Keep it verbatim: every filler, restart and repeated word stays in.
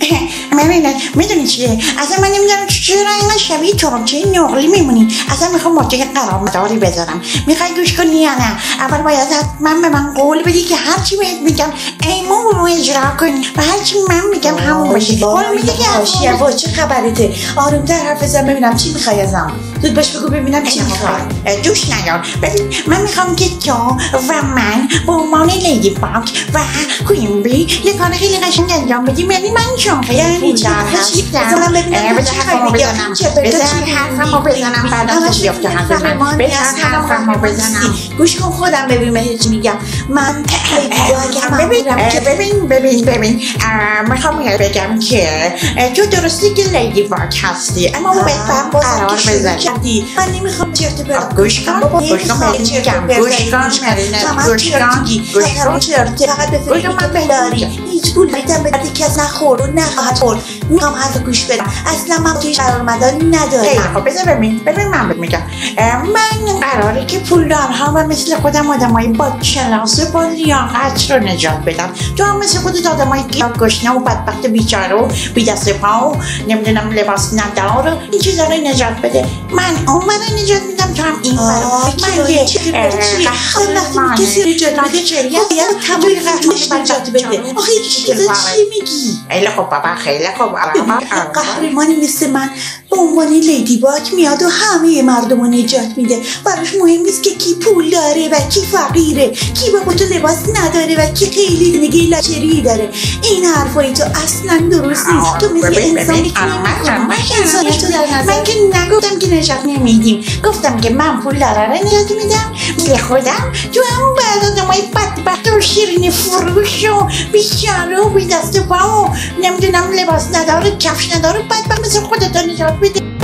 ببینید میدونی چیه اصلا من نمیدونم چرا اینقدر شبیه ترمچه نقلی میمونی. اصلا میخوام ماده قرارمداری بذارم. میخوای گوش کنی یا نه؟ اول باید حتما به من قول بدی که هرچی بهت میگم ایمون رو اجرا کنی و هرچی من میگم همون باشه. قول میدی که هاشیه وا چه خبرته؟ آرومتر حرف بزن ببینم چی میخوای ازم. زود باش بگو ببینم چی میخوای. دوش نیار. ببین من میخوام که تو و من به عنوان لیدی باگ و کوین بی یه کار خیلی قشنگ انجام بدیم. یعنی من چون خیلی پولدار هستم. من ببینم چی حرفمو بزنم. بزن حرفمو بزنم بعد از بیافته حرف من. بزن حرفمو بزنم. گوش کن خودم ببین چی میگم. من ببین ببین ببین میخوام بگم که تو درستی که لیدی باگ هستی اما باید هم قرار بزنی. من نمیخوام چرت پرت گوش کن گوش کن گوش کن گوش کن گوش کن چرت فقط بفرمایید که پولداری هیچ پول میدم به دردی کس نخور و نخواهد خورد. میخوام حرف گوش بدم. اصلا من تویش قرارمداری ندارم. خب بذار ببین ببین من بهت میگم من قراره که پولدارها و مثل خودم آدمای با کلاس با لیاقت رو نجات بدم. تو هم مثل خودت آدمای گشنه و بدبخت بیچاره و بی دست پا و نمیدونم لباس ندار و این چیزا رو نجات بده. من اون رو نجات میدم تو هم این برو. من یه وقتی کسی نجات بده باید تمام قهرمانش نجات بده. آخه این چیزا چی میگی؟ خیلی خوب بابا خیلی خوب. قهرمانی مثل من به عنوان لیدی باگ میاد و همه مردم رو نجات میده. براش مهم نیست که کی پول داره و کی فقیره، کی به خودتو لباس نداره و کی خیلی نگه لچری داره. این حرفای تو اصلا درست نیست. تو مثل انسانی که انسانی تو در نظر من که نگفتم که نجات نمیدیم. گفتم که من پول داره نجات میدم به خودم. تو همون بعد آدمای بدبخت و شیرین فروش و بیچاره و بی دست پا و نمیدونم لباس نداره کفش نداره بدبخت مثل خودت نجات بده.